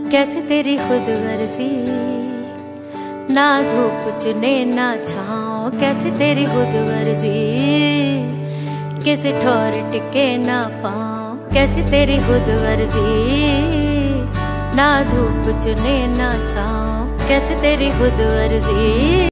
कैसे तेरी खुद गर्जी, ना धूप चुने ना छाँव। कैसे तेरी खुद गर्जी, किसी ठोर टिके ना पाँव। कैसे तेरी खुद गर्जी, ना धूप चुने ना छाँव। कैसे तेरी खुद गर्जी।